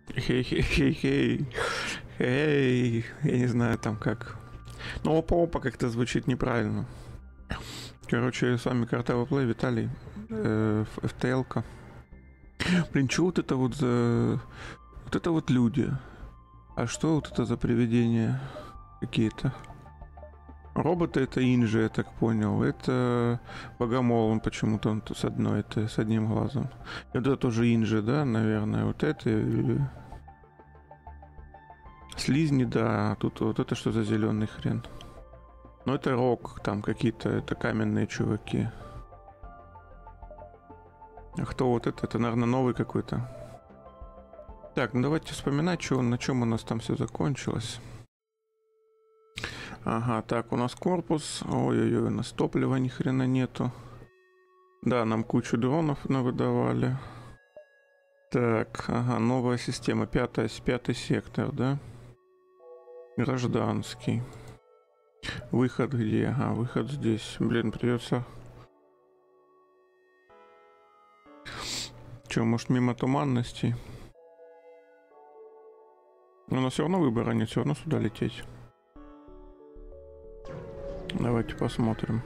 Хей-хей-хей-хей. Эй, я не знаю там как. Но опа-опа как-то звучит неправильно. Короче, с вами Картавый Плей, Виталий. FTL-ка. Блин, что вот это вот за... Вот это вот люди. А что вот это за привидения какие-то? Роботы это Инжи, я так понял. Это Богомол, он почему-то он с одной, это с одним глазом. И вот это тоже Инжи, да, наверное. Вот это... Слизни, да. Тут вот это что за зеленый хрен? Ну это рок, там какие-то, это каменные чуваки. А кто вот это? Это, наверное, новый какой-то. Так, ну давайте вспоминать, что, на чем у нас там все закончилось. Ага, так, у нас корпус. Ой-ой-ой, у нас топлива ни хрена нету. Да, нам кучу дронов навыдавали. Так, ага, новая система. Пятый сектор, да? Гражданский. Выход где? Ага, выход здесь. Блин, придется... Че, может мимо туманностей? Но все равно выбора нет, все равно сюда лететь. Давайте посмотрим.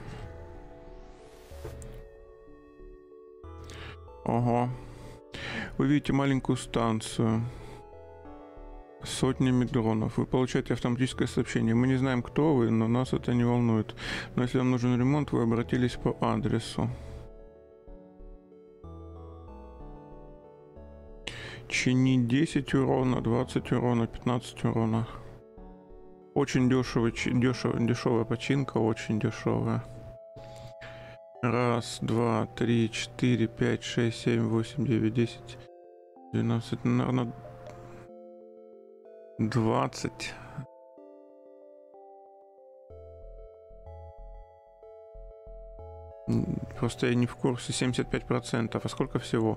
Ого. Вы видите маленькую станцию с сотнями дронов. Вы получаете автоматическое сообщение. Мы не знаем, кто вы, но нас это не волнует. Но если вам нужен ремонт, вы обратились по адресу. Чинить 10 урона, 20 урона, 15 урона. Очень дешевая починка, очень дешевая. Раз, два, три, 4, 5, 6, 7, 8, 9, 10, 12, наверное, 20. Просто я не в курсе. 75%. А сколько всего?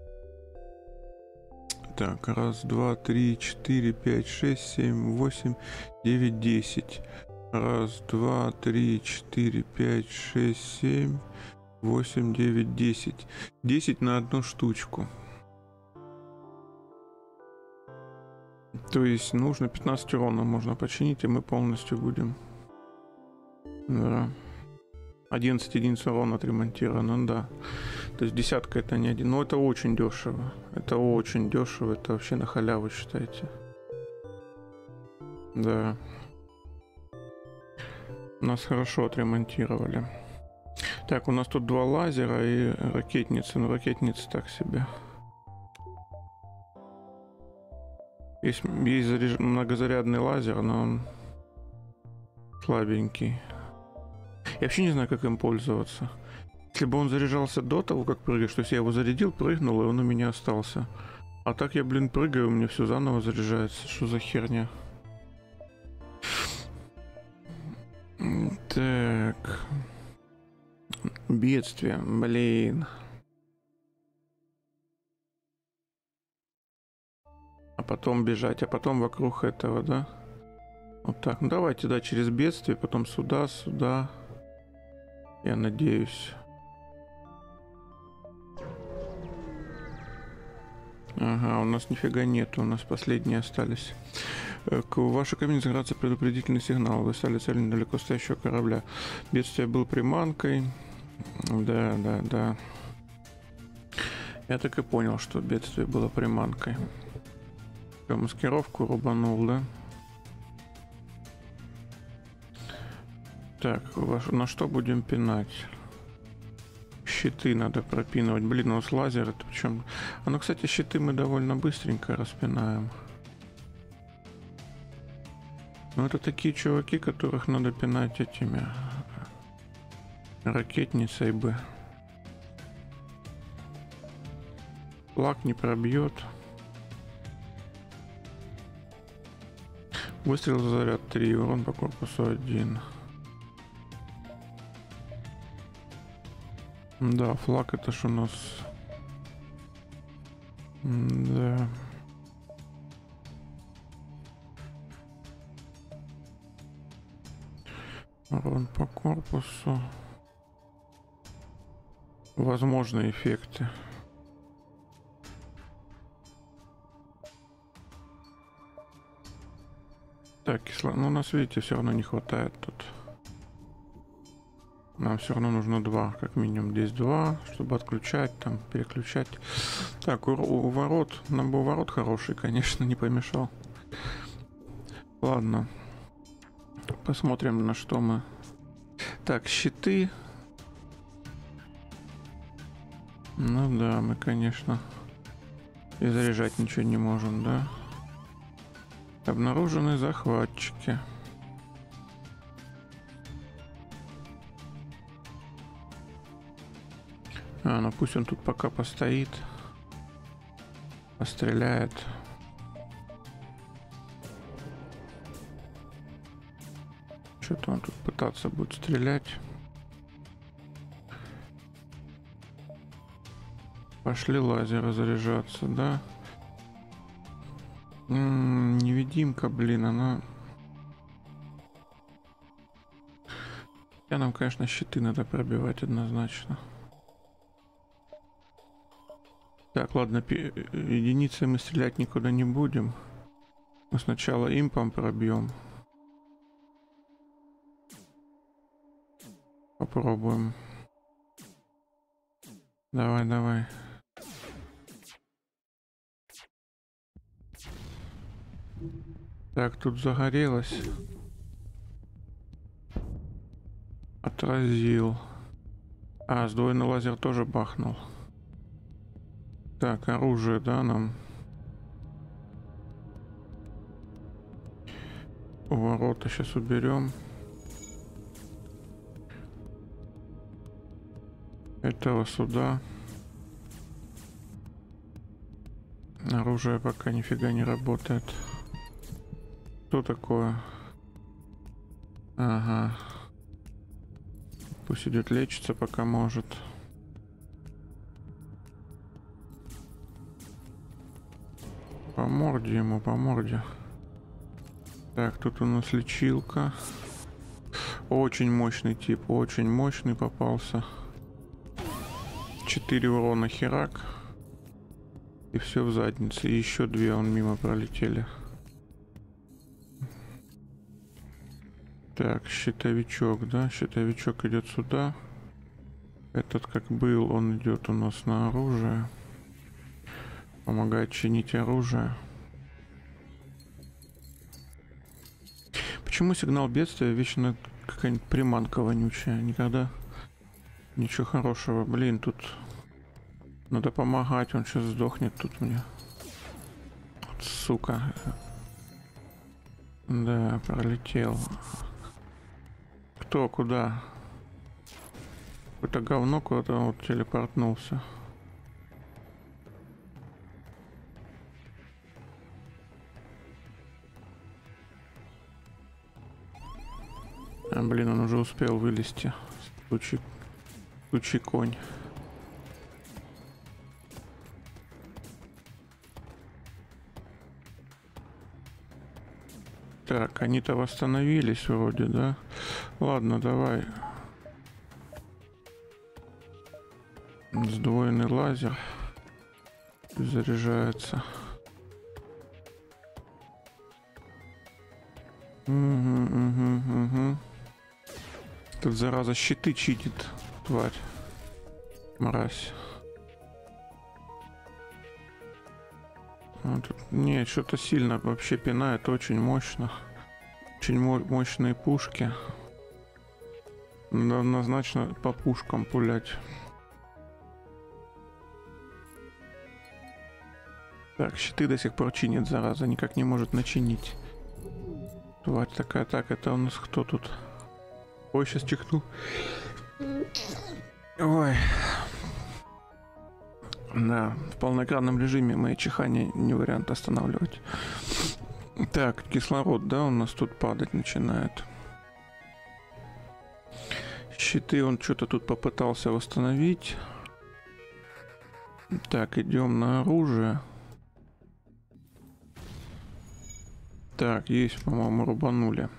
Так, раз, два, три, 4, 5, 6, 7, 8, 9, 10. Раз, два, три, 4, 5, 6, 7, 8, 9, 10. 10 на одну штучку. То есть нужно 15 урона можно починить, и мы полностью будем. Да. 11 единиц урона отремонтировано, да. То есть десятка это не один. Но это очень дешево. Это очень дешево. Это вообще на халяву, считайте. Да. Нас хорошо отремонтировали. Так, у нас тут 2 лазера и ракетницы. Ну, ракетницы так себе. Есть многозарядный лазер, но он слабенький. Я вообще не знаю, как им пользоваться. Если бы он заряжался до того, как прыгаешь, то есть я его зарядил, прыгнул, и он у меня остался. А так я, блин, прыгаю, у меня все заново заряжается. Что за херня? Так. Бедствие, блин. А потом бежать, а потом вокруг этого, да? Вот так. Ну давайте, да, через бедствие, потом сюда, сюда. Я надеюсь. Ага, у нас нифига нету, у нас последние остались. К вашей кабине загорается предупредительный сигнал. Вы стали целью недалеко стоящего корабля. Бедствие был приманкой. Да, да, да. Я так и понял, что бедствие было приманкой. Все, маскировку рубанул, да? Так, на что будем пинать? Щиты надо пропинывать. Блин, у нас лазер, это причем... А ну, кстати, щиты мы довольно быстренько распинаем. Ну, это такие чуваки, которых надо пинать этими... ракетницей бы. Флаг не пробьет. Выстрел за заряд 3, урон по корпусу 1. Да, флаг это ж у нас... Да. Урон по корпусу. Возможные эффекты. Так, ну у нас, видите, все равно не хватает тут. Нам все равно нужно 2, как минимум. Здесь 2, чтобы отключать, там, переключать. Так, у ворот, нам бы у ворот хороший, конечно, не помешал. Ладно. Посмотрим, на что мы. Так, щиты. Ну да, мы, конечно, и заряжать ничего не можем, да? Обнаружены захватчики. Ну пусть он тут пока постоит. Постреляет. Что-то он тут пытаться будет стрелять. Пошли лазеры заряжаться, да? Невидимка, блин, она... Нам, конечно, щиты надо пробивать однозначно. Так, ладно, единицей мы стрелять никуда не будем. Мы сначала импом пробьем. Попробуем. Давай, давай. Так, тут загорелось. Отразил. Сдвоенный лазер тоже бахнул. Так, оружие, да, нам? У ворота сейчас уберем. Этого сюда. Оружие пока нифига не работает. Что такое? Ага. Пусть идет лечиться, пока может. По морде ему, по морде. Так, тут у нас лечилка. Очень мощный тип, очень мощный попался. 4 урона херак. И все в заднице. И еще 2 он мимо пролетели. Так, щитовичок, да? Щитовичок идет сюда. Этот, как был, он идет у нас на оружие. Помогает чинить оружие. Почему сигнал бедствия вечно какая-нибудь приманка вонючая? Никогда ничего хорошего. Блин, тут надо помогать. Он сейчас сдохнет тут мне. Вот, сука. Да, пролетел. Кто? Куда? Какое-то говно куда-то вот телепортнулся. Блин, он уже успел вылезти. Случай конь. Так, они-то восстановились вроде, да? Ладно, давай. Сдвоенный лазер заряжается. Угу. Тут зараза щиты читит, тварь. Мразь. Тут, не, что-то сильно вообще пинает, очень мощно. Очень мощные пушки. Надо однозначно по пушкам пулять. Так, щиты до сих пор чинит, зараза, никак не может начинить. Тварь такая. Так, это у нас кто тут? Ой, сейчас чихну. Ой. Да, в полноэкранном режиме мои чихания не вариант останавливать. Так, кислород, да, у нас тут падать начинает. Щиты он что-то тут попытался восстановить. Так, идем на оружие. Так, есть, по-моему, рубанули.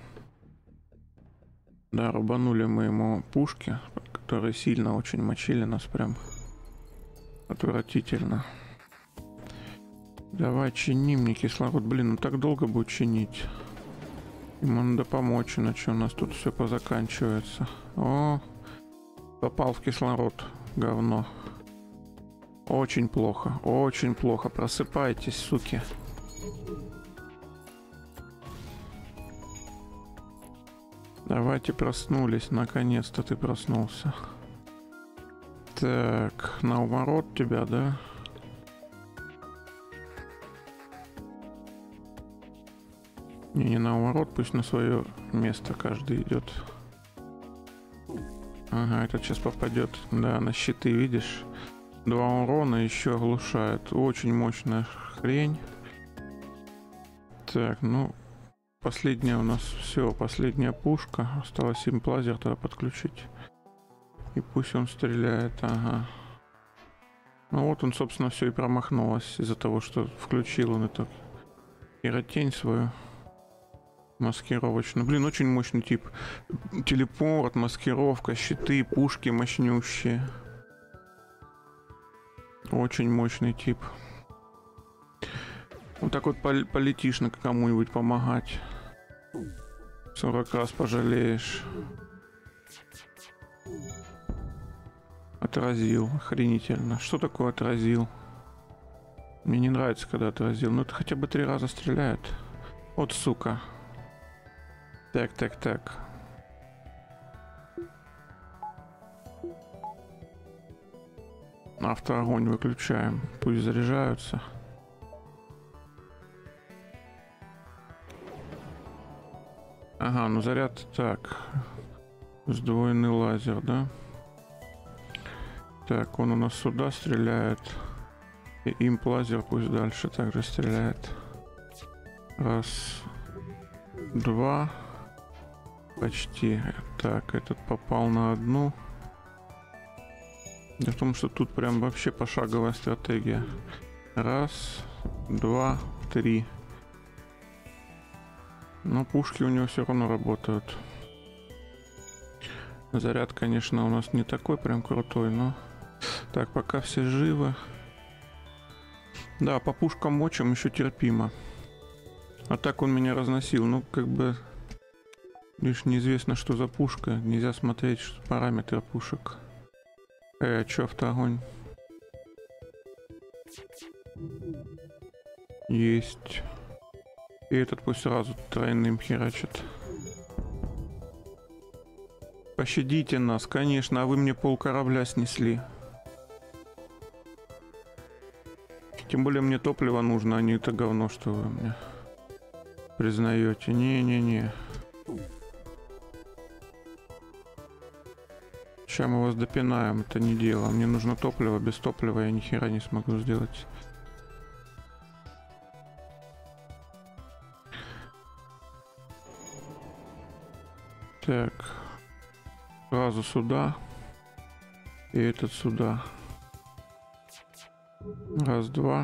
Да, рубанули мы ему пушки, которые сильно очень мочили нас прям. Отвратительно. Давай чини мне кислород. Блин, ну так долго будет чинить. Ему надо помочь, иначе у нас тут все позаканчивается. О, попал в кислород, говно. Очень плохо, очень плохо. Просыпайтесь, суки. Давайте, проснулись. Наконец-то ты проснулся. Так, на уворот тебя, да? Не на уворот, пусть на свое место каждый идет. Ага, этот сейчас попадет. Да, на щиты, видишь? 2 урона еще оглушает. Очень мощная хрень. Так, ну, последняя у нас все, последняя пушка. Осталось им плазер тогда подключить. И пусть он стреляет, ага. Ну вот он, собственно, все и промахнулся из-за того, что включил он эту пиротень свою. Маскировочную. Блин, очень мощный тип. Телепорт, маскировка, щиты, пушки мощнющие. Очень мощный тип. Вот так вот полетишь на кому-нибудь помогать. 40 раз пожалеешь. Отразил. Охренительно. Что такое отразил? Мне не нравится, когда отразил. Ну это хотя бы 3 раза стреляет. Вот сука. Так, так, так. Автоогонь выключаем. Пусть заряжаются. Ага, ну заряд так. Сдвоенный лазер, да? Так, он у нас сюда стреляет. И имп лазер пусть дальше также стреляет. Раз. 2. Почти. Так, этот попал на 1. Дело в том, что тут прям вообще пошаговая стратегия. Раз, 2, 3. Но пушки у него все равно работают. Заряд, конечно, у нас не такой прям крутой, но... Так, пока все живы. Да, по пушкам мочим еще терпимо. А так он меня разносил. Ну, как бы... Лишь неизвестно, что за пушка. Нельзя смотреть, что параметры пушек. Чё автоогонь? Есть. И этот пусть сразу тройным херачит. Пощадите нас, конечно, а вы мне пол корабля снесли. Тем более мне топливо нужно, а не это говно, что вы мне признаете. Не-не-не. Сейчас мы вас допинаем, это не дело. Мне нужно топливо, без топлива я ни хера не смогу сделать. Так. Сразу сюда. И этот сюда. Раз, два.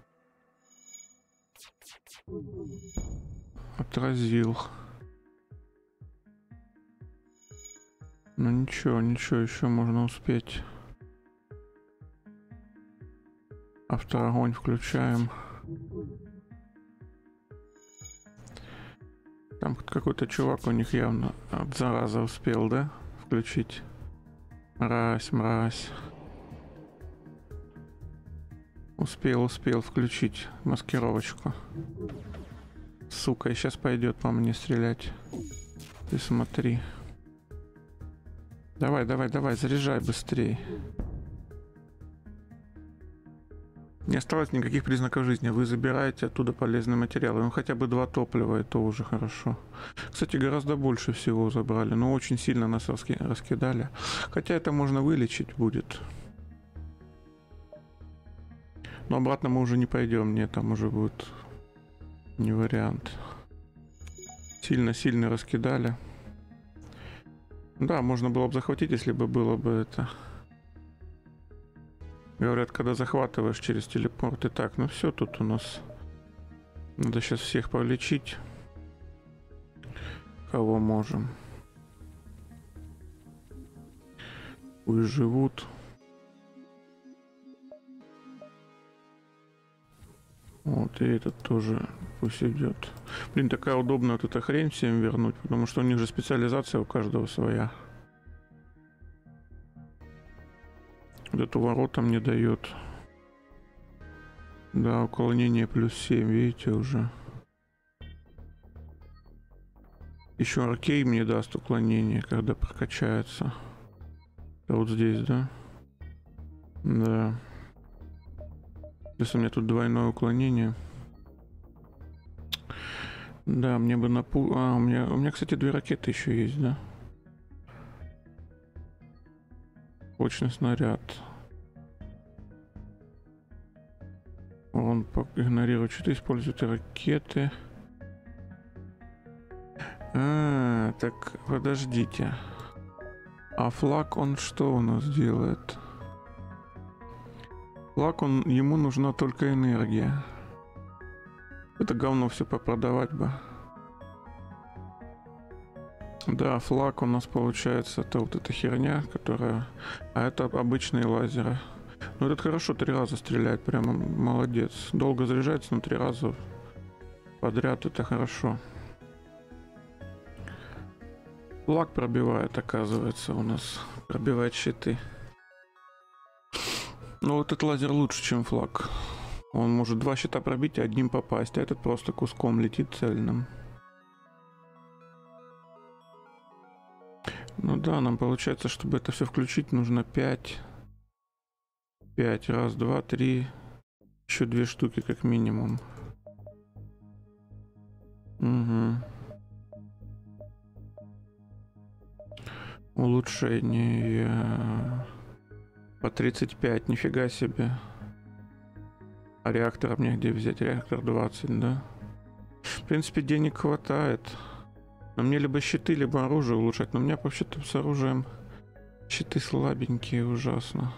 Отразил. Ну ничего, ничего, еще можно успеть. Автоогонь включаем. Там какой-то чувак у них явно от зараза успел, да? Включить. Мразь, мразь. Успел включить маскировочку. Сука, и сейчас пойдет по мне стрелять. Ты смотри. Давай, давай, давай, заряжай быстрее. Не осталось никаких признаков жизни. Вы забираете оттуда полезные материалы. Ну хотя бы 2 топлива, это уже хорошо. Кстати, гораздо больше всего забрали. Но очень сильно нас раскидали. Хотя это можно вылечить будет. Но обратно мы уже не пойдем. Нет, там уже будет не вариант. Сильно-сильно раскидали. Да, можно было бы захватить, если бы было бы это... Говорят, когда захватываешь через телепорт. Итак, ну все тут у нас. Надо сейчас всех полечить. Кого можем. Пусть живут. Вот, и этот тоже пусть идет. Блин, такая удобная вот эта хрень всем вернуть, потому что у них же специализация у каждого своя. Вот эту ворота мне дает. Да, уклонение плюс 7, видите, уже. Еще аркей мне даст уклонение, когда прокачается. Это вот здесь, да? Да. Если у меня тут двойное уклонение. Да, мне бы на пул... у меня, кстати, 2 ракеты еще есть, да? Точный снаряд. Он игнорирует что-то, использует ракеты. Так, подождите. А флаг он что у нас делает? Флаг ему нужна только энергия. Это говно все попродавать бы. Да, флаг у нас получается, это вот эта херня, которая... А это обычные лазеры. Ну этот хорошо 3 раза стреляет, прямо молодец. Долго заряжается, но 3 раза подряд, это хорошо. Флаг пробивает, оказывается, у нас. Пробивает щиты. Но вот этот лазер лучше, чем флаг. Он может 2 щита пробить и одним попасть, а этот просто куском летит цельным. Ну да, нам получается, чтобы это все включить, нужно 5. 5. Раз, два, три. Еще 2 штуки как минимум. Угу. Улучшение. По 35, нифига себе. А реактора мне где взять? Реактор 20, да? В принципе, денег хватает. Но мне либо щиты, либо оружие улучшать. Но у меня вообще-то с оружием щиты слабенькие, ужасно.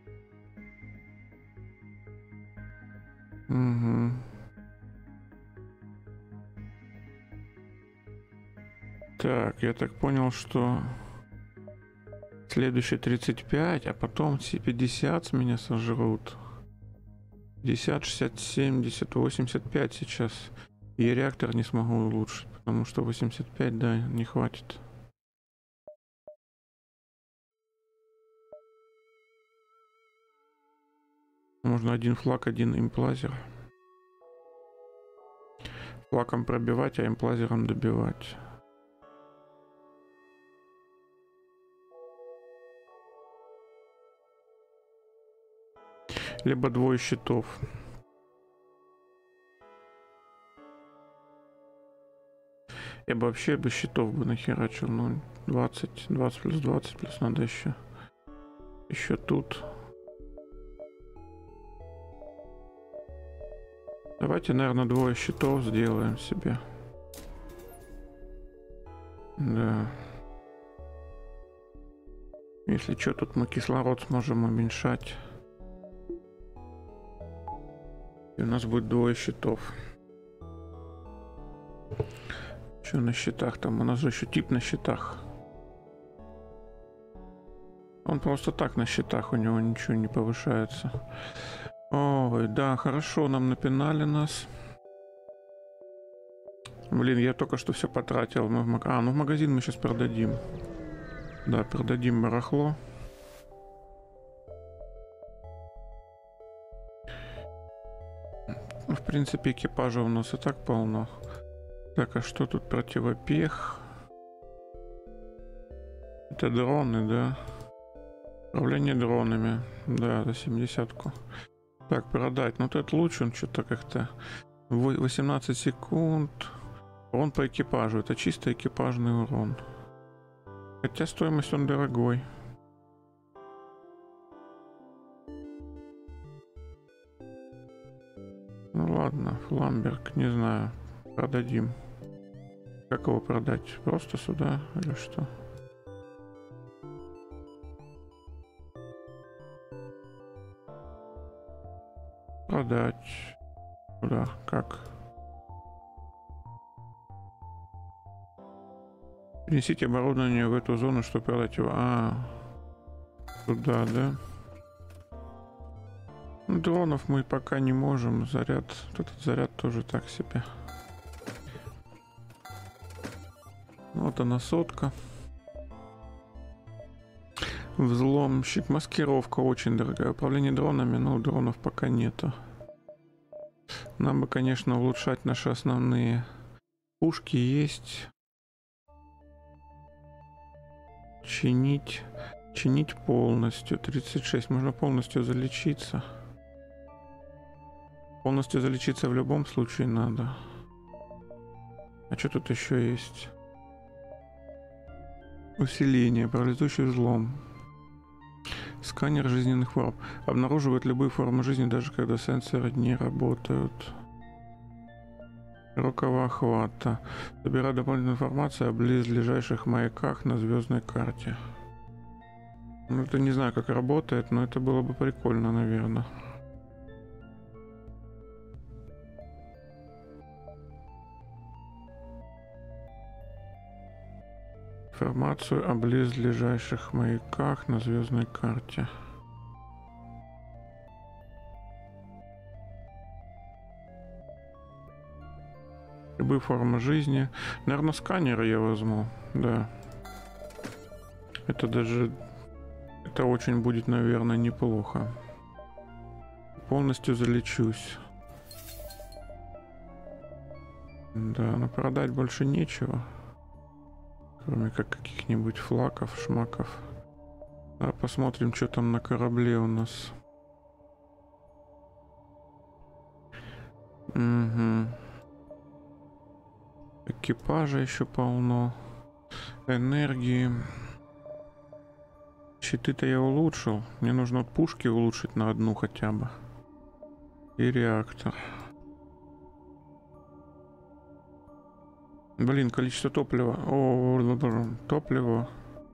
Угу. Так, я так понял, что следующий 35, а потом все 50 с меня сожрут. 50, 60, 70, 85 сейчас. И я реактор не смогу улучшить, потому что 85, да, не хватит. Можно один флаг, один имплазер. Флагом пробивать, а имплазером добивать. Либо 2 щитов. Я бы вообще без щитов бы нахерачил, ну 20 плюс 20 плюс надо еще тут. Давайте, наверное, 2 щитов сделаем себе. Да. Если что, тут мы кислород сможем уменьшать. И у нас будет 2 щитов. Что на щитах там? У нас же еще тип на щитах. Он просто так на щитах, у него ничего не повышается. Ой, да, хорошо, нам напинали нас. Блин, я только что все потратил. Ну в магазин мы сейчас продадим. Да, продадим барахло. Ну, в принципе, экипажа у нас и так полно. Так, а что тут противопех? Это дроны, да? Управление дронами. Да, за 70-ку. Так, продать. Ну, этот луч, он что-то как-то... 18 секунд. Урон по экипажу. Это чисто экипажный урон. Хотя стоимость он дорогой. Ну ладно, Фламберг, не знаю. Продадим. Как его продать? Просто сюда или что? Продать. Куда? Как? Перенесите оборудование в эту зону, чтобы продать его. Туда, да? Дронов мы пока не можем. Заряд. Этот заряд тоже так себе. Вот она сотка. Взломщик. Маскировка очень дорогая. Управление дронами, но дронов пока нету. Нам бы, конечно, улучшать наши основные пушки. Есть. Чинить. Чинить полностью. 36. Можно полностью залечиться. Полностью залечиться в любом случае надо. А что тут еще есть? Усиление. Парализующий взлом. Сканер жизненных форм. Обнаруживает любые формы жизни, даже когда сенсоры не работают. Широкого охвата. Собирать дополнительную информацию о близлежащих маяках на звездной карте. Ну, это не знаю, как работает, но это было бы прикольно, наверное. Информацию о близлежащих маяках на звездной карте. Любые формы жизни. Наверное, сканеры я возьму. Да. Это даже... Это очень будет, наверное, неплохо. Полностью залечусь. Да, но продать больше нечего. Кроме как каких-нибудь флаков, шмаков. А посмотрим, что там на корабле у нас. Угу. Экипажа еще полно. Энергии. Щиты-то я улучшил. Мне нужно пушки улучшить на одну хотя бы. И реактор. Блин, количество топлива. О, топливо.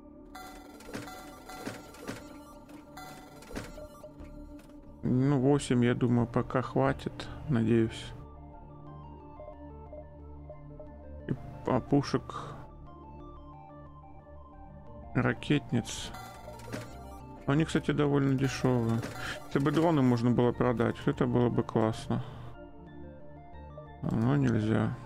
Ну, 8, я думаю, пока хватит. Надеюсь. А пушек... Ракетниц. Они, кстати, довольно дешевые. Если бы дроны можно было продать, это было бы классно. Но нельзя.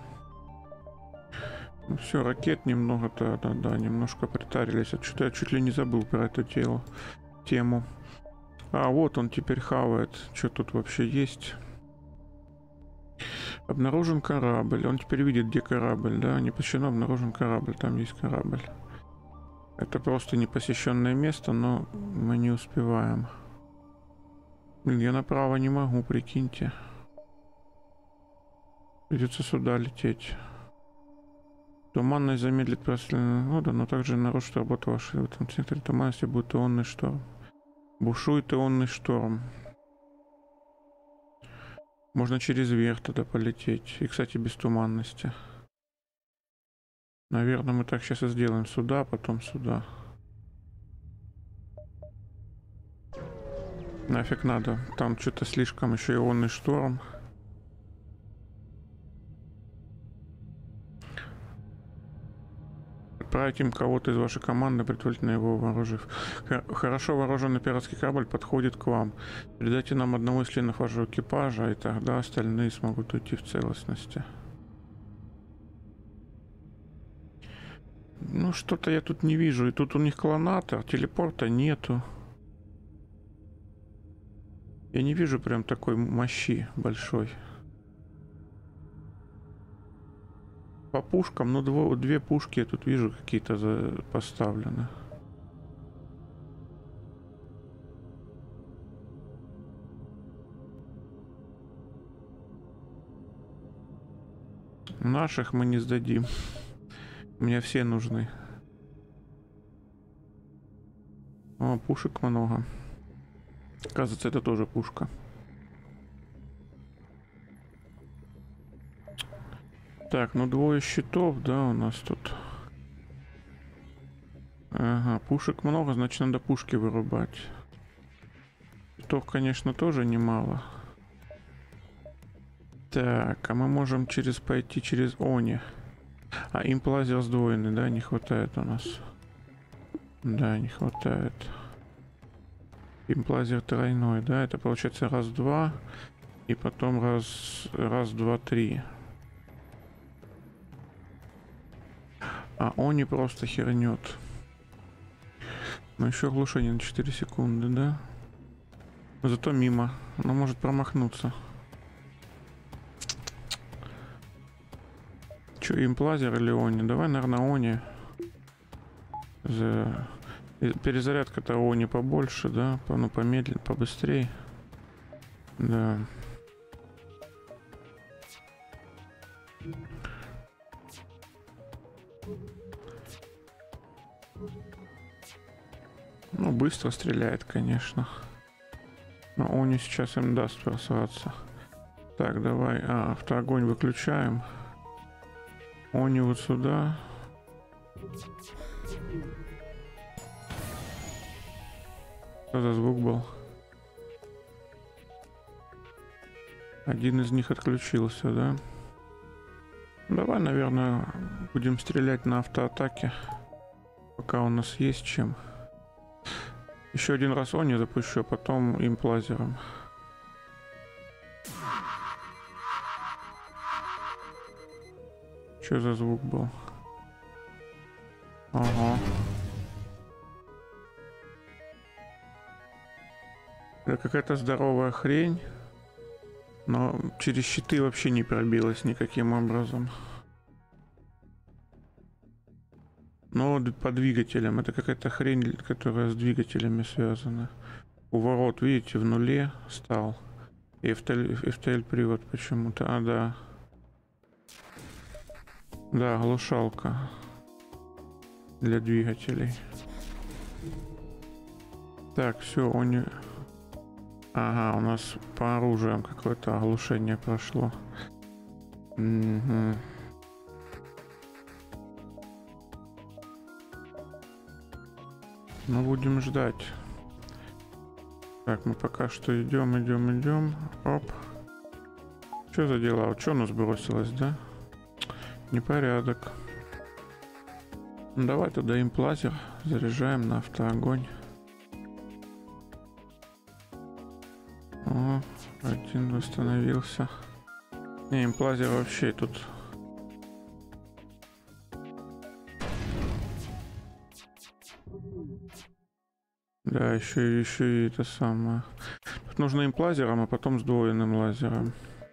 Ну все, ракет немного-то, да, немножко притарились. А что-то я чуть ли не забыл про эту тему. А, вот он теперь хавает. Что тут вообще есть? Обнаружен корабль. Он теперь видит, где корабль, да? Не посещено, обнаружен корабль. Там есть корабль. Это просто непосещенное место, но мы не успеваем. Блин, я направо не могу, прикиньте. Придется сюда лететь. Туманность замедлит проследование. Ну да, но также нарушит работу вашей. В этом секторе туманности будет ионный шторм. Бушует ионный шторм. Можно через верх туда полететь. И, кстати, без туманности. Наверное, мы так сейчас и сделаем. Сюда, потом сюда. Нафиг надо. Там что-то слишком еще ионный шторм. Отправить им кого-то из вашей команды, предварительно его вооружив. Хорошо вооруженный пиратский корабль подходит к вам. Передайте нам одного из членов вашего экипажа, и тогда остальные смогут уйти в целостности. Ну, что-то я тут не вижу. И тут у них клонатор, телепорта нету. Я не вижу прям такой мощи большой. По пушкам, ну, две пушки я тут вижу какие-то поставлены. Наших мы не сдадим. Мне все нужны. О, пушек много. Кажется, это тоже пушка. Так, ну двое щитов, да, у нас тут. Ага, пушек много, значит, надо пушки вырубать. Щитов, конечно, тоже немало. Так, а мы можем пойти через Они. А имплазер сдвоенный, да, не хватает у нас. Да, не хватает. Имплазер тройной, да? Это получается раз-два. И потом раз-два-три. А он не просто хернет. Но еще оглушение на 4 секунды, да? Но зато мимо. Но может промахнуться. Че, имплазер или они? Давай, наверное, они. Перезарядка-то они побольше, да? Ну, помедленнее, побыстрее. Да. Ну, быстро стреляет, конечно. Но они сейчас им даст просраться. Так, давай. Автоогонь выключаем. Они вот сюда. Что за звук был? Один из них отключился, да? Давай, наверное, будем стрелять на автоатаке. Пока у нас есть чем. Еще один раз они запущу, а потом имплазером. Что за звук был? Ага. Это какая-то здоровая хрень. Но через щиты вообще не пробилась никаким образом. Но по двигателям. Это какая-то хрень, которая с двигателями связана. У ворот, видите, в нуле стал. И FTL привод почему-то. А, да. Да, глушалка. Для двигателей. Так, все, они... Ага, у нас по оружиям какое-то оглушение прошло. Угу. Ну, будем ждать. Так, мы пока что идем. Оп. Что за дела? Что у нас бросилось, да? Непорядок. Ну, давай туда имплазер заряжаем на автоогонь. О, один восстановился. Не, имплазер вообще тут. Да, еще и это самое. Тут нужно имплазером, а потом сдвоенным лазером.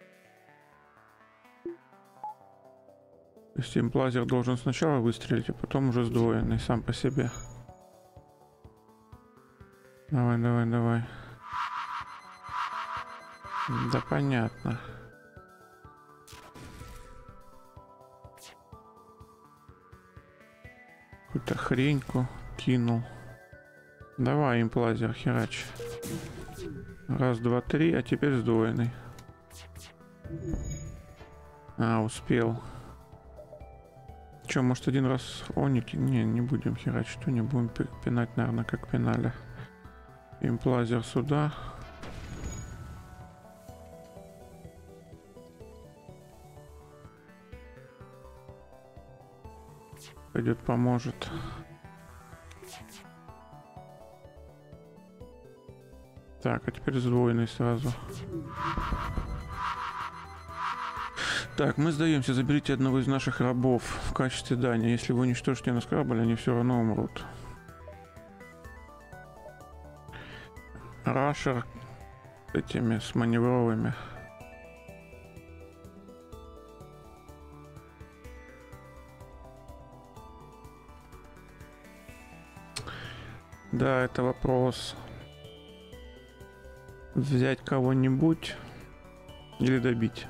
То есть имплазер должен сначала выстрелить, а потом уже сдвоенный сам по себе. Давай. Да понятно. Какую-то хреньку кинул. Давай, имплазер, херач. Раз, два, три, а теперь сдвоенный. А, успел. Че, может один раз оники? Не будем херачить, что не будем пинать, наверное, как пинали. Имплазер сюда. Пойдет, поможет. Так, а теперь сдвоенный сразу. Так, мы сдаемся. Заберите одного из наших рабов в качестве дани. Если вы уничтожите наш корабль, они все равно умрут. Рашер этими с маневровыми. Да, это вопрос. Взять кого-нибудь или добить.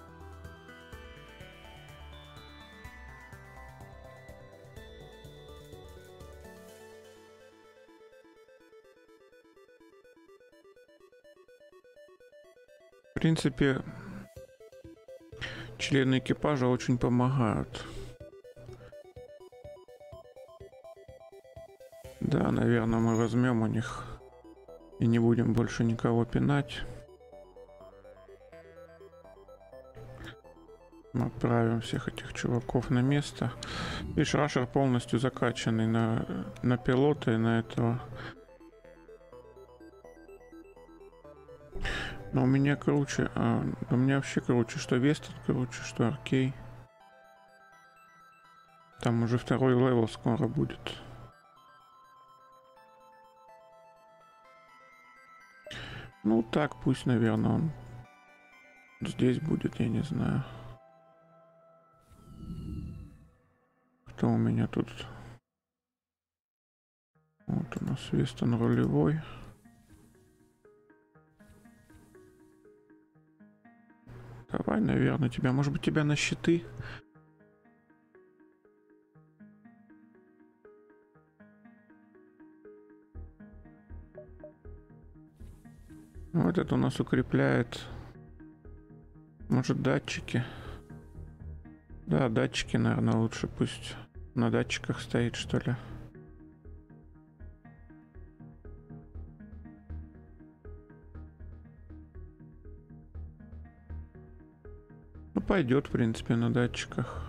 В принципе, члены экипажа очень помогают. Да, наверное, мы возьмем у них и не будем больше никого пинать. Мы отправим всех этих чуваков на место. Видишь, Рашер полностью закачанный на пилота и на этого. Но у меня круче. У меня вообще круче. Что Вестон круче, что Аркей. Там уже второй левел скоро будет. Ну так, пусть, наверное, он здесь будет, я не знаю. Кто у меня тут? Вот у нас Вестон рулевой. Давай, наверное, тебя. Может быть, тебя на щиты? Вот это у нас укрепляет. Может, датчики? Да, датчики, наверное, лучше пусть на датчиках стоит, что ли. Ну, пойдет, в принципе, на датчиках.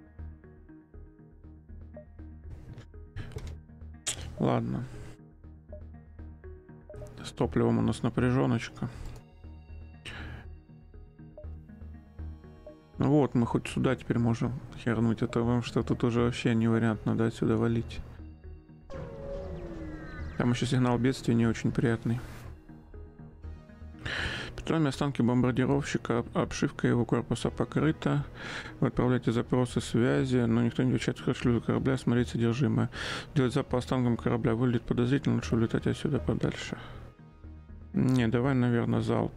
Ладно. С топливом у нас напряженочка. Ну вот, мы хоть сюда теперь можем хернуть, это вам что тут уже вообще не вариант, надо отсюда валить. Там еще сигнал бедствия не очень приятный. Петрольные останки бомбардировщика, обшивка его корпуса покрыта. Вы отправляете запросы связи, но никто не отвечает в шлюзу корабля, смотреть содержимое. Делать залп по останкам корабля выглядит подозрительно, лучше улетать отсюда подальше. Не, давай, наверное, залп.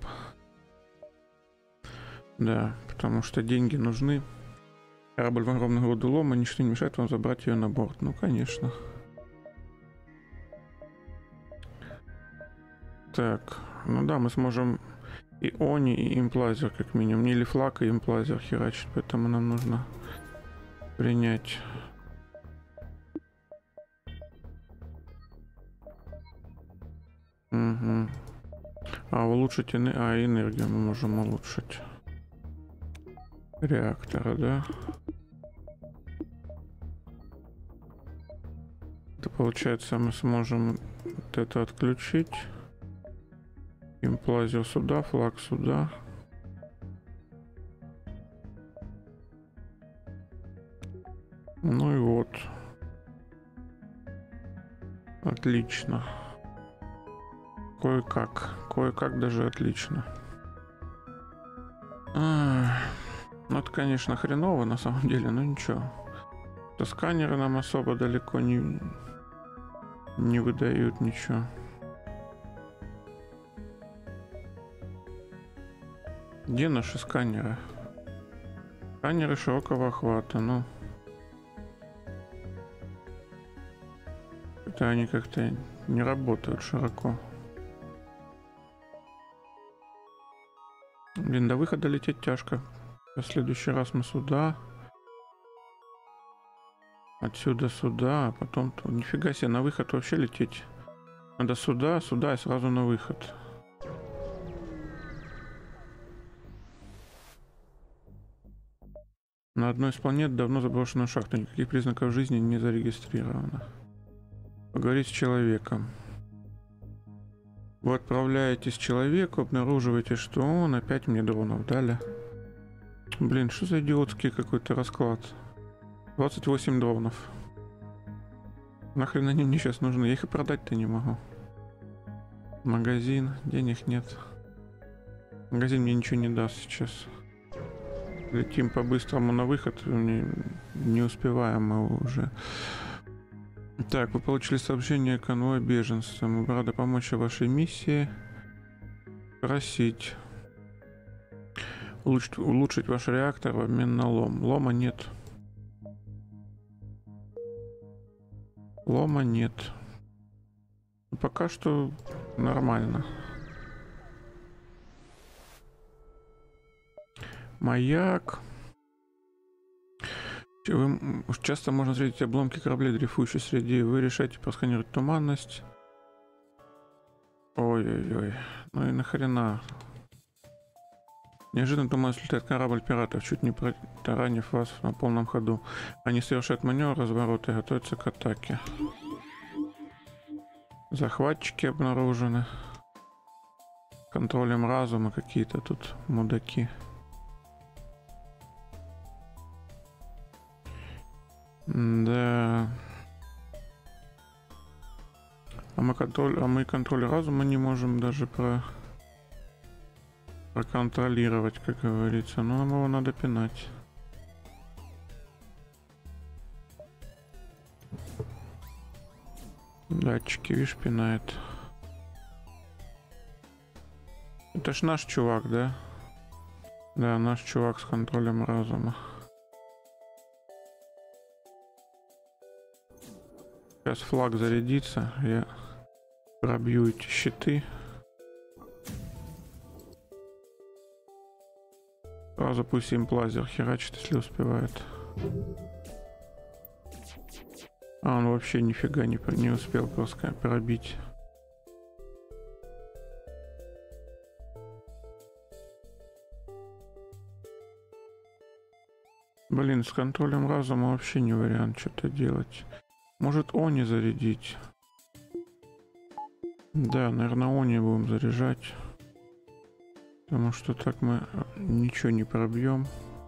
Да, потому что деньги нужны. Корабль в огромных водолома, ничто не мешает вам забрать ее на борт. Ну, конечно. Так, ну да, мы сможем и Они, и имплазер, как минимум. Не лифлак, и имплазер херачит, поэтому нам нужно принять. Угу. Улучшить энергию мы можем улучшить. Реактора, да? Это получается, мы сможем вот это отключить. Имплазер сюда, флаг сюда. Ну и вот. Отлично. Кое-как даже отлично. Ну это, конечно, хреново на самом деле, но ничего. То сканеры нам особо далеко не выдают ничего. Где наши сканеры? Сканеры широкого охвата, ну. Это они как-то не работают широко. Блин, до выхода лететь тяжко. В следующий раз мы сюда. Отсюда сюда, а потом... Нифига себе, на выход вообще лететь. Надо сюда, сюда и сразу на выход. На одной из планет давно заброшена шахта. Никаких признаков жизни не зарегистрировано. Поговорить с человеком. Вы отправляетесь к человеку, обнаруживаете, что он опять мне дронов дали. Блин, что за идиотский какой-то расклад. 28 дронов. Нахрен они мне сейчас нужны? Я их и продать-то не могу. Магазин. Денег нет. Магазин мне ничего не даст сейчас. Летим по-быстрому на выход. Не успеваем мы уже. Так, вы получили сообщение конвой беженцев. Мы рады помочь в вашей миссии. Просить. Улучшить ваш реактор в обмен на лом. Лома нет. Лома нет. Пока что нормально. Маяк. Вы часто можно встретить обломки кораблей, дрейфующие среди. Вы решаете просканировать туманность. Ой-ой-ой. Ну и нахрена. Неожиданно туман слетает корабль пиратов, чуть не протаранив вас на полном ходу. Они совершают маневр разворота и готовятся к атаке. Захватчики обнаружены. Контролем разума какие-то тут мудаки. Да. А мы контроль разума не можем даже проконтролировать, как говорится. Но нам его надо пинать. Датчики, видишь, пинает. Это ж наш чувак, да? Да, наш чувак с контролем разума. Сейчас флаг зарядится, я пробью эти щиты. Сразу пусть им лазер херачит, если успевает. А он вообще нифига не успел просто пробить. Блин, с контролем разума вообще не вариант что-то делать. Может, Они зарядить? Да, наверное, Они будем заряжать. Потому что так мы ничего не пробьем.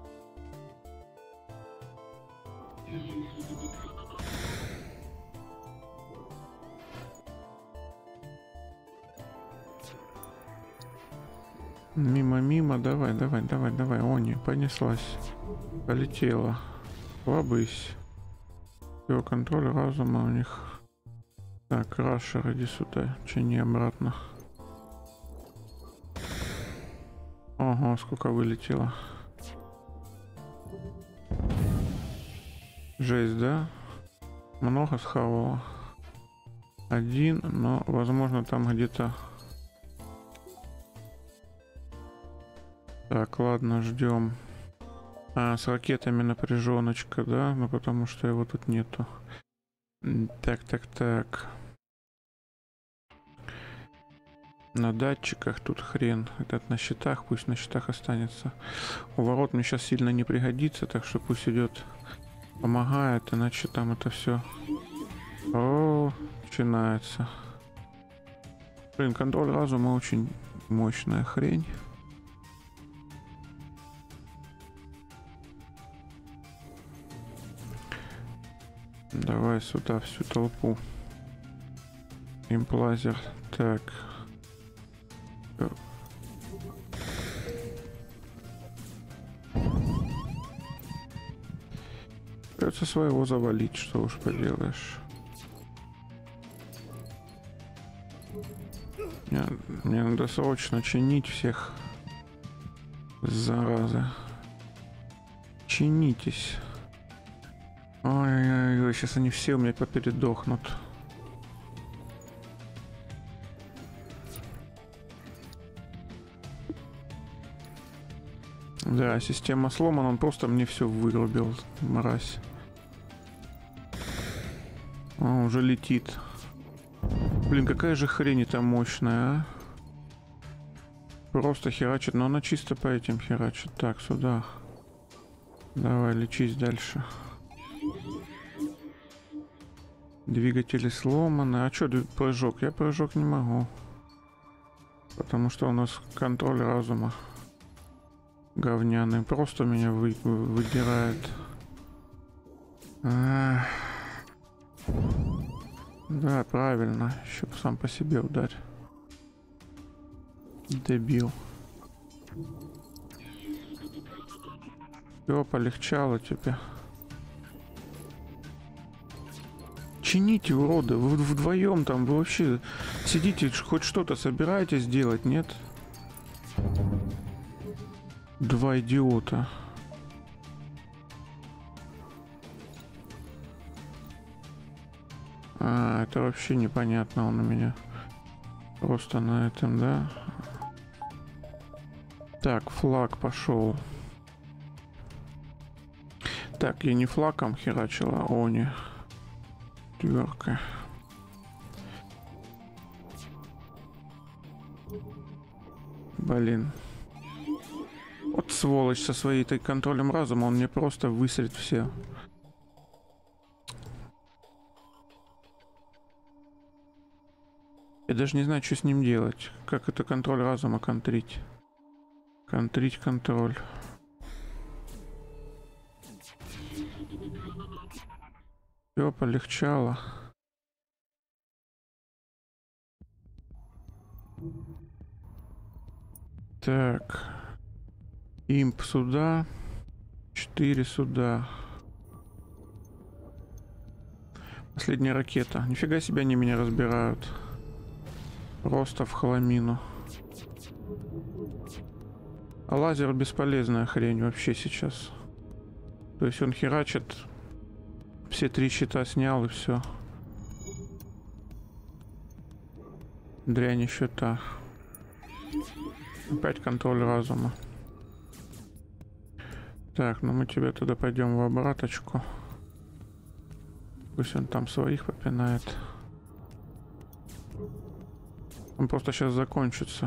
Мимо, давай, Они, понеслась. Полетела. Лобысь. Все, контроль разума у них. Так, Рашер, иди сюда, чини обратно. Ого, сколько вылетело. Жесть, да? Много схавало. Один, но возможно там где-то... Так, ладно, ждем. А, с ракетами напряженочка, да? Ну, потому что его тут нету. Так. На датчиках тут хрен. Этот на щитах, пусть на щитах останется. У ворот мне сейчас сильно не пригодится, так что пусть идет, помогает, иначе там это все. О, начинается. Блин, контроль разума очень мощная хрень. Давай сюда всю толпу. Имплазер. Так. Придется своего завалить, что уж поделаешь. Мне надо срочно чинить всех. Зараза. Чинитесь. Ой-ой-ой, сейчас они все у меня попередохнут. Да, система сломана, он просто мне все вырубил, мразь. О, уже летит. Блин, какая же хрень это мощная, а? Просто херачит, но она чисто по этим херачит. Так, сюда. Давай, лечись дальше. Двигатели сломаны. А что прыжок? Я прыжок не могу. Потому что у нас контроль разума говняный. Просто меня выдирает. Да, правильно. Еще сам по себе ударь. Дебил. Все, полегчало тебе. Чините, уроды. Вы вдвоем там, вы вообще сидите, хоть что-то собираетесь делать, нет? Два идиота. А, это вообще непонятно, он у меня просто на этом, да? Так, флаг пошел. Так, я не флагом херачила, а Они. Тверка. Блин. Вот сволочь со своей контролем разума, он мне просто высрет все. Я даже не знаю, что с ним делать. Как это контроль разума контрить. Контрить контроль. Все полегчало. Так. Имп сюда. 4 сюда. Последняя ракета. Нифига себе они меня разбирают. Просто в хламину. А лазер бесполезная хрень вообще сейчас. То есть он херачит. Все 3 щита снял и все. Дрянь еще та. Опять контроль разума. Так, ну мы тебе туда пойдем в обраточку. Пусть он там своих попинает. Он просто сейчас закончится.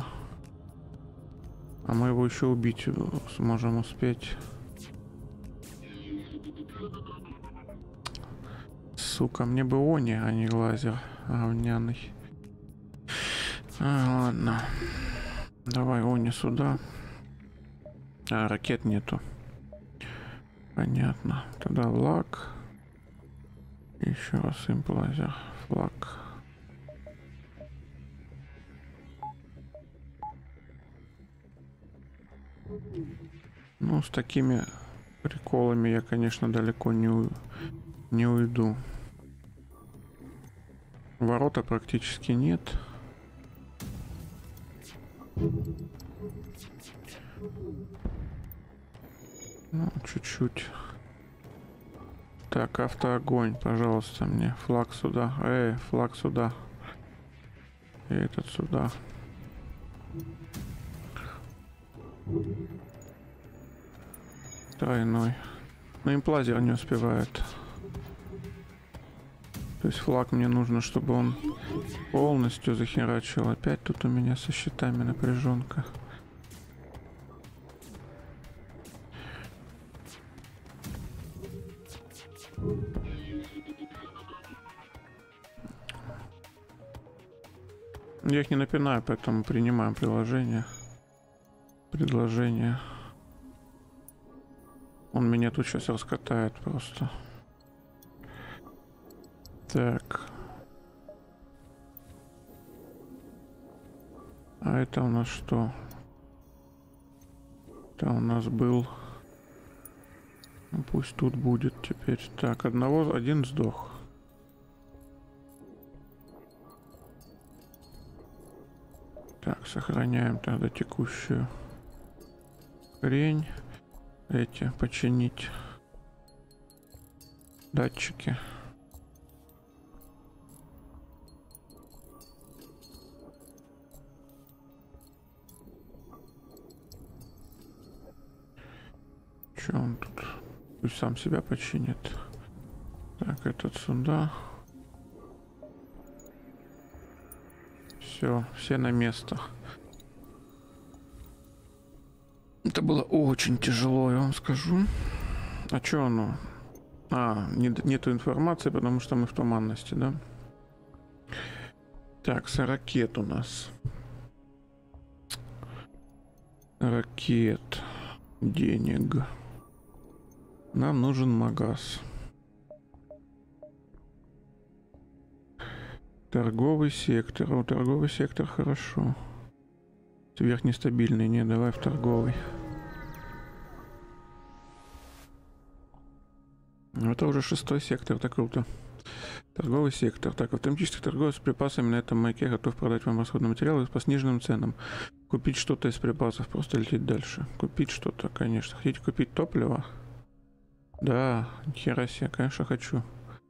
А мы его еще убить сможем успеть. Сука, мне бы они, а не лазер говняный. Ладно. Давай они сюда. А, ракет нету. Понятно. Тогда лак. Еще раз имплазер. Флаг. Ну, с такими приколами я, конечно, далеко не уйду. Ворота практически нет. Ну, чуть-чуть. Так, автоогонь, пожалуйста, мне. Флаг сюда. Флаг сюда. И этот сюда. Тройной. Но имплазер не успевает. То есть флаг мне нужно, чтобы он полностью захерачил. Опять тут у меня со щитами напряженка. Я их не напинаю, поэтому принимаем предложение. Он меня тут сейчас раскатает просто. Так. А это у нас что? Это у нас был... Ну, пусть тут будет теперь. Так, один сдох. Так, сохраняем тогда текущую хрень. Эти починить датчики. Че он тут? Пусть сам себя починит. Так, этот сюда. Все на место. Это было очень тяжело, я вам скажу. А чё оно? Нету информации, потому что мы в туманности, да? Так, ракет у нас. Ракет. Денег. Нам нужен магаз. Торговый сектор. О, торговый сектор хорошо. Сверхнестабильный. Не, давай в торговый. Это уже 6-й сектор, это круто. Торговый сектор. Так, автоматический торговец с припасами на этом маяке готов продать вам расходные материалы по сниженным ценам. Купить что-то из припасов, просто лететь дальше. Купить что-то, конечно. Хотите купить топливо? Да, нихера себе, конечно, хочу.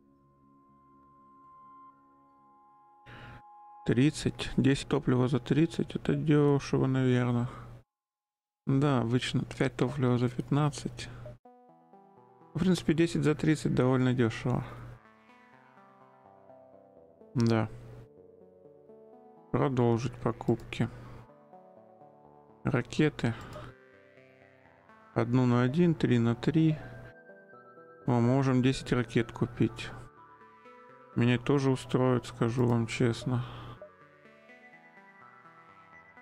30, 10 топлива за 30, это дешево, наверное. Да, обычно 5 топлива за 15. В принципе, 10 за 30 довольно дешево. Да. Продолжить покупки. Ракеты. 1 на 1, 3 на 3. Мы можем 10 ракет купить. Меня тоже устроит, скажу вам честно.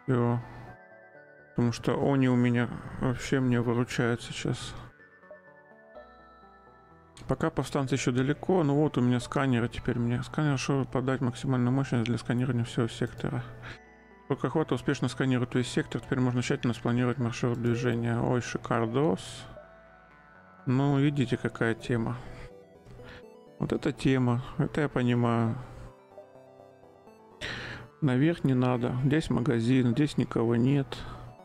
Всё. Потому что они у меня вообще мне выручают сейчас. Пока повстанцы еще далеко, но вот у меня сканеры теперь. Мне сканер, чтобы подать максимальную мощность для сканирования всего сектора. Только охвата успешно сканирует весь сектор. Теперь можно тщательно спланировать маршрут движения. Ой, шикардос. Ну, видите, какая тема. Вот эта тема. Это я понимаю. Наверх не надо. Здесь магазин, здесь никого нет.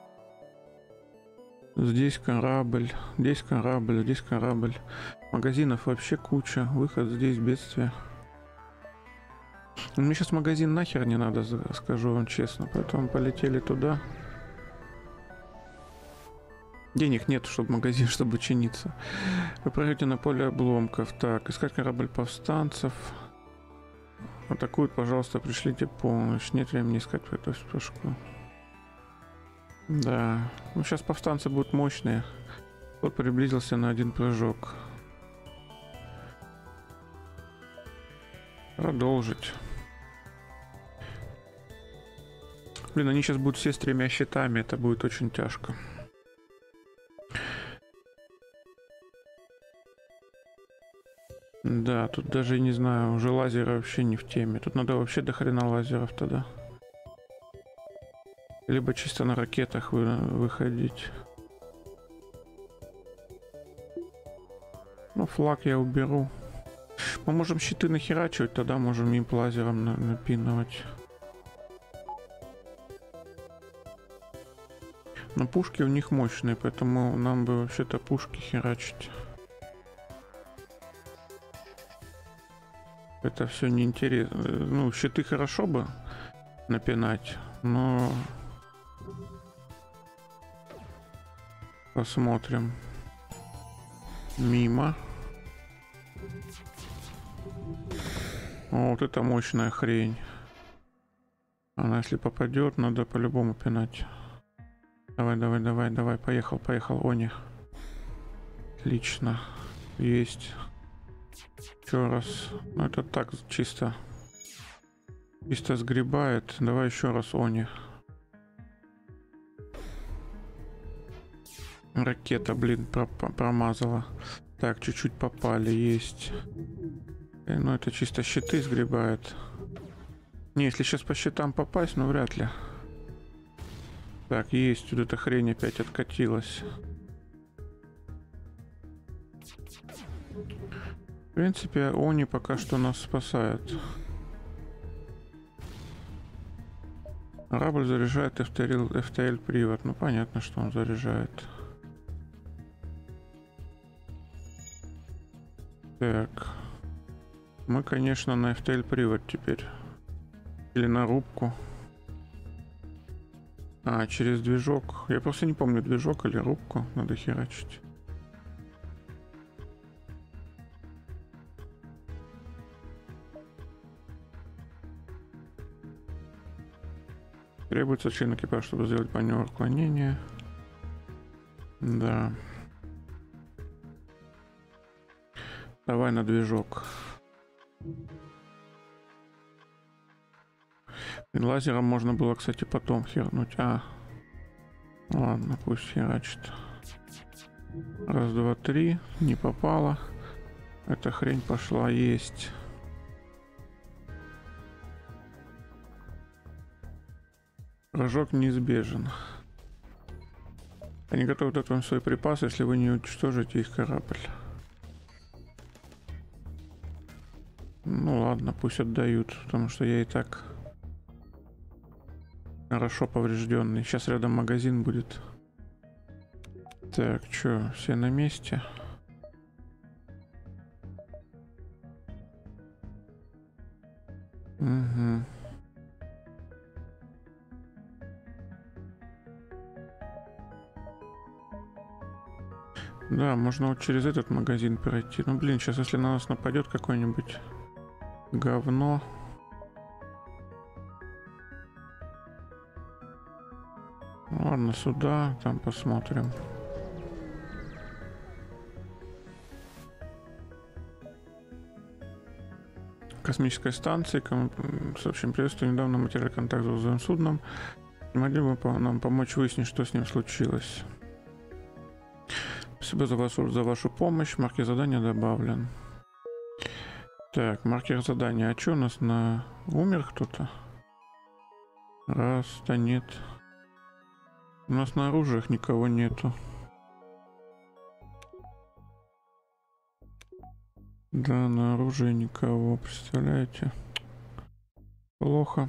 Здесь корабль, здесь корабль, здесь корабль. Магазинов вообще куча. Выход здесь бедствие. Мне сейчас магазин нахер не надо, скажу вам честно. Поэтому полетели туда. Денег нет, чтобы магазин, чтобы чиниться. Вы пройдете на поле обломков. Так, искать корабль повстанцев. Атакуют, пожалуйста, пришлите помощь. Нет времени искать эту вспышку. Да. Ну, сейчас повстанцы будут мощные. Вот приблизился на один прыжок. Продолжить. Блин, они сейчас будут все с 3 щитами. Это будет очень тяжко. Да, тут даже не знаю, уже лазеры вообще не в теме. Тут надо вообще до хрена лазеров тогда. Либо чисто на ракетах выходить. Ну, флаг я уберу. Мы можем щиты нахерачивать, тогда можем им лазером напинывать. Но пушки у них мощные, поэтому нам бы вообще-то пушки херачить. Это все неинтересно. Ну, щиты хорошо бы напинать, но... Посмотрим. Мимо. О, вот это мощная хрень. Она, если попадет, надо по-любому пинать. Давай, давай, давай, давай. Поехал, поехал, Они. Отлично. Есть. Еще раз. Ну, это так, чисто. Чисто сгребает. Давай еще раз, Они. Ракета, блин, промазала. Так, чуть-чуть попали, есть. Ну, это чисто щиты сгребает. Не, если сейчас по щитам попасть, ну, вряд ли. Так, есть. Вот эта хрень опять откатилась. В принципе, Они пока что нас спасает. Корабль заряжает FTL привод. Ну, понятно, что он заряжает. Так. Мы, конечно, на FTL привод теперь. Или на рубку. А, через движок. Я просто не помню, движок или рубку надо херачить. Требуется член экипажа, чтобы сделать маневр отклонения. Да. Давай на движок. Лазером можно было, кстати, потом хернуть. А. Ладно, пусть херачит. Раз, два, три. Не попало. Эта хрень пошла есть. Прыжок неизбежен. Они готовы дать вам свои припасы, если вы не уничтожите их корабль. Ну ладно, пусть отдают, потому что я и так хорошо поврежденный. Сейчас рядом магазин будет. Так, чё, все на месте? Угу. Да, можно вот через этот магазин пройти. Ну блин, сейчас если на нас нападет какой-нибудь говно. Ладно, сюда, там посмотрим. Космической станции. Сообщим приветствую. Недавно материальный контакт с грузовым судном. Могли бы нам помочь выяснить, что с ним случилось? Спасибо за вашу помощь. Маркер задания добавлен. Так, маркер задания. А что у нас на... Умер кто-то? Раз, да нет. У нас на оружиях никого нету. Да, на оружии никого, представляете? Плохо.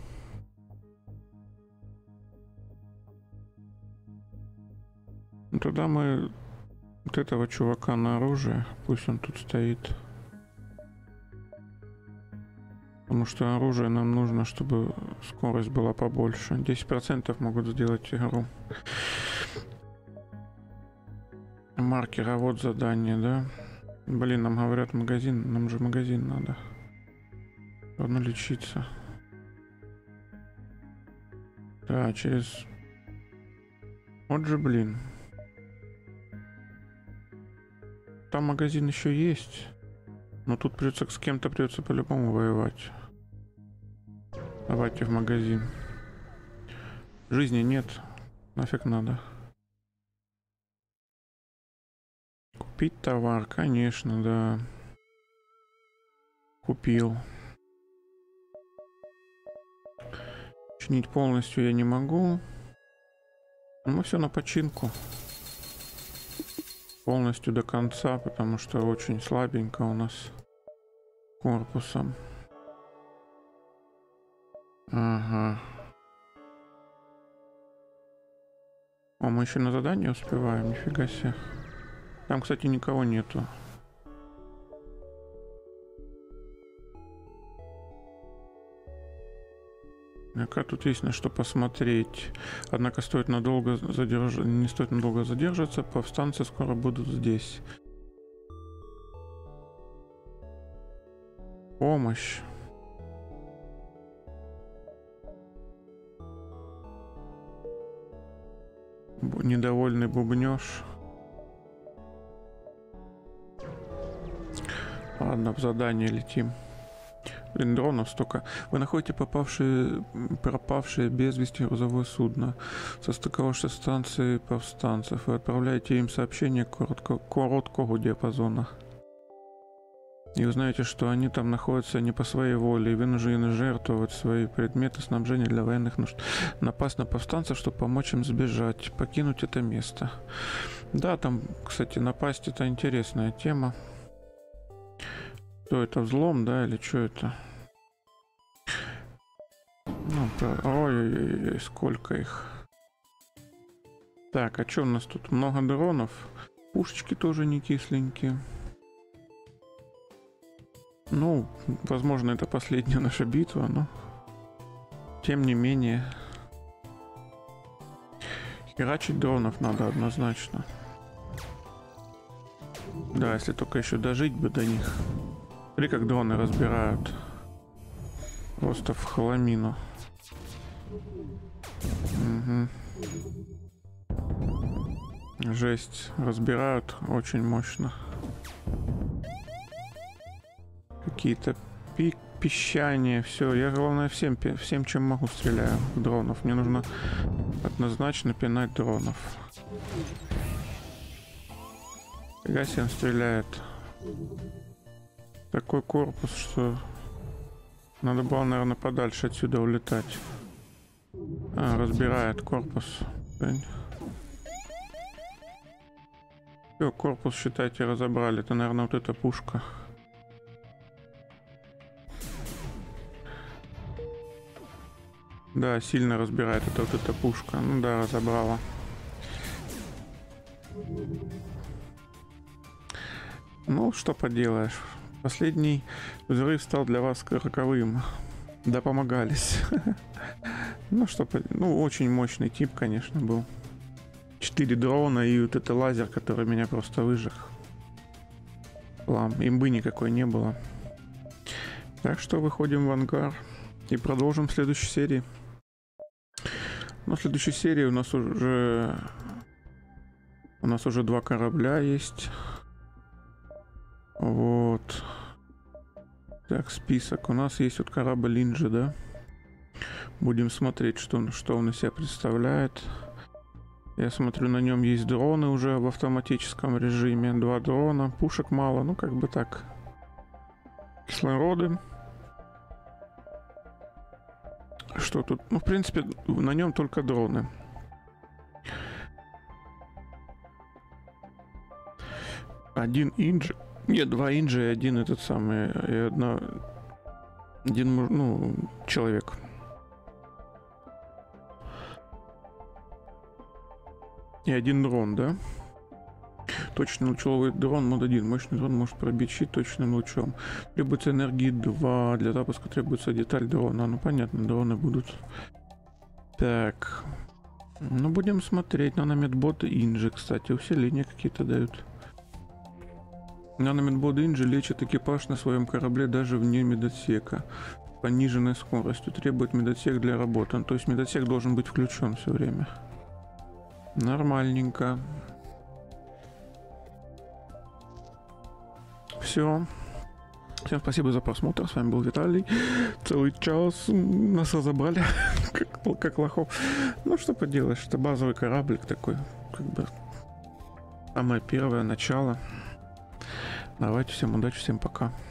Ну, тогда мы вот этого чувака на оружие, пусть он тут стоит. Потому что оружие нам нужно, чтобы скорость была побольше. 10% могут сделать игру. Маркер, а вот задание, да? Блин, нам говорят магазин, нам же магазин надо. Нужно лечиться. Да, через... Вот же, блин. Там магазин еще есть. Но тут придется с кем-то придется по-любому воевать. Давайте в магазин. Жизни нет. Нафиг надо. Купить товар, конечно, да. Купил. Чинить полностью я не могу. Ну, все на починку. Полностью до конца, потому что очень слабенько у нас корпусом. Ага. О, мы еще на задание успеваем, нифига себе. Там, кстати, никого нету. Пока тут есть на что посмотреть. Однако стоит надолго не стоит надолго задерживаться. Повстанцы скоро будут здесь. Помощь. Недовольный бубнёж. Ладно, в задание летим. Блин, дронов столько. Вы находите пропавшее без вести грузовое судно. Состыковавшись с станцией повстанцев. Вы отправляете им сообщение короткого диапазона. И узнаете, что они там находятся не по своей воле и вынуждены жертвовать свои предметы снабжения для военных нужд. Напасть на повстанцев, чтобы помочь им сбежать. Покинуть это место. Да, там, кстати, напасть — это интересная тема. Что это, взлом, да, или что это? Ну, ой-ой-ой, сколько их. Так, а что у нас тут? Много дронов. Пушечки тоже не кисленькие. Ну, возможно, это последняя наша битва, но... Тем не менее... Херачить дронов надо однозначно. Да, если только еще дожить бы до них. Смотри, как дроны разбирают. Просто в хламину. Угу. Жесть. Разбирают очень мощно. Какие-то пищания. Все. Я, главное, всем, чем могу, стреляю в дронов. Мне нужно однозначно пинать дронов. Фига себе он стреляет. Такой корпус, что надо было, наверное, подальше отсюда улетать. А, разбирает корпус. Все, корпус, считайте, разобрали. Это, наверное, вот эта пушка. Да, сильно разбирает. Это вот эта пушка. Ну да, разобрала. Ну, что поделаешь. Последний взрыв стал для вас роковым. Да, помогались. Ну, что... Ну, очень мощный тип, конечно, был. 4 дрона и вот это лазер, который меня просто выжег. Имбы никакой не было. Так что выходим в ангар и продолжим в следующей серии. Но в следующей серии у нас уже 2 корабля есть. Вот. Так, список. У нас есть вот корабль Инджи, да? Будем смотреть, что он из себя представляет. Я смотрю, на нем есть дроны уже в автоматическом режиме. 2 дрона, пушек мало, ну как бы так. Кислороды. Что тут? Ну, в принципе, на нем только дроны. Один инджи. Нет, 2 инджи и один этот самый. И один, ну, человек. И 1 дрон, да? Точный лучевой дрон мод 1. Мощный дрон может пробить щит точным лучом. Требуется энергии 2. Для запуска требуется деталь дрона. Ну понятно, дроны будут. Так. Ну будем смотреть. Наномедбот инжи, кстати. Усиления какие-то дают. Наномедбот инжи лечит экипаж на своем корабле даже вне медотсека. Пониженной скоростью. Требует медотсек для работы. То есть медотсек должен быть включен все время. Нормальненько. Все. Всем спасибо за просмотр. С вами был Виталий. Целый час нас разобрали, как лохов. Ну, что поделаешь, это базовый кораблик такой, как бы самое первое начало. Давайте, всем удачи, всем пока.